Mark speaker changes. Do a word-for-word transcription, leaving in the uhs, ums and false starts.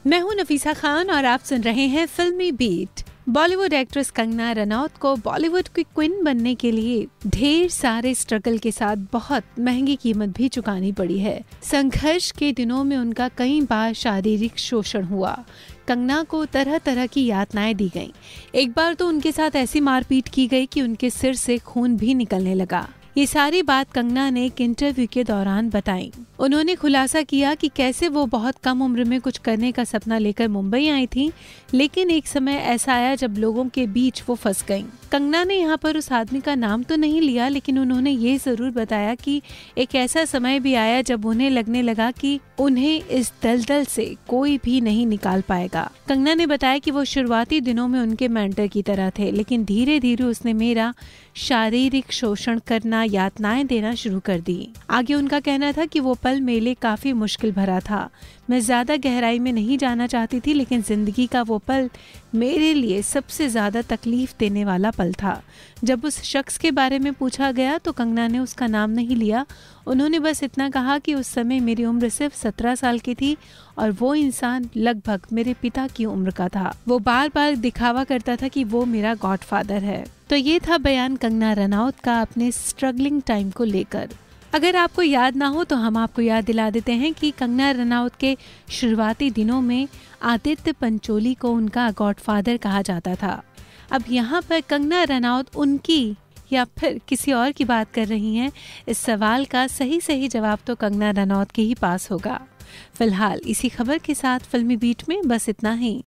Speaker 1: मैं हूं नफीसा खान और आप सुन रहे हैं Filmi beat. Bollywood actress Kangana Ranaut को बॉलीवुड की क्वीन बनने के लिए ढेर सारे स्ट्रगल के साथ बहुत महंगी कीमत भी चुकानी पड़ी है। संघर्ष के दिनों में उनका कई बार शारीरिक शोषण हुआ। कंगना को तरह तरह की यातनाएं दी गईं। एक बार तो उनके साथ ऐसी मारपीट की गई कि उनके सिर से खून भी निकलने लगा। ये सारी बात कंगना ने एक इंटरव्यू के दौरान बताई। उन्होंने खुलासा किया कि कैसे वो बहुत कम उम्र में कुछ करने का सपना लेकर मुंबई आई थी, लेकिन एक समय ऐसा आया जब लोगों के बीच वो फंस गईं। कंगना ने यहाँ पर उस आदमी का नाम तो नहीं लिया, लेकिन उन्होंने ये जरूर बताया कि एक ऐसा समय भी आया जब उन्हें लगने लगा कि उन्हें इस दलदल से कोई भी नहीं निकाल पाएगा। कंगना ने बताया कि वो शुरुआती दिनों में उनके मेंटर की तरह थे, लेकिन धीरे धीरे उसने मेरा शारीरिक शोषण करना, यातनाएं देना शुरू कर दी। आगे उनका कहना था कि वो पल मेरे लिए काफी मुश्किल भरा था। मैं ज्यादा गहराई में नहीं जाना चाहती थी, लेकिन जिंदगी का वो पल मेरे लिए सबसे ज्यादा तकलीफ देने वाला पल था। जब उस शख्स के बारे में पूछा गया तो कंगना ने उसका नाम नहीं लिया। उन्होंने बस इतना कहा कि उस समय मेरी उम्र सिर्फ सत्रह साल की थी और वो इंसान लगभग मेरे पिता की उम्र का था। वो बार बार दिखावा करता था कि वो मेरा गॉडफादर है। तो ये था बयान कंगना रनौत का अपने स्ट्रगलिंग टाइम को लेकर। अगर आपको याद ना हो तो हम आपको याद दिला देते हैं कि कंगना रनौत के शुरुआती दिनों में आदित्य पंचोली को उनका गॉडफादर कहा जाता था। अब यहाँ पर कंगना रनौत उनकी या फिर किसी और की बात कर रही हैं, इस सवाल का सही सही जवाब तो कंगना रनौत के ही पास होगा। फिलहाल इसी खबर के साथ फिल्मी बीट में बस इतना ही।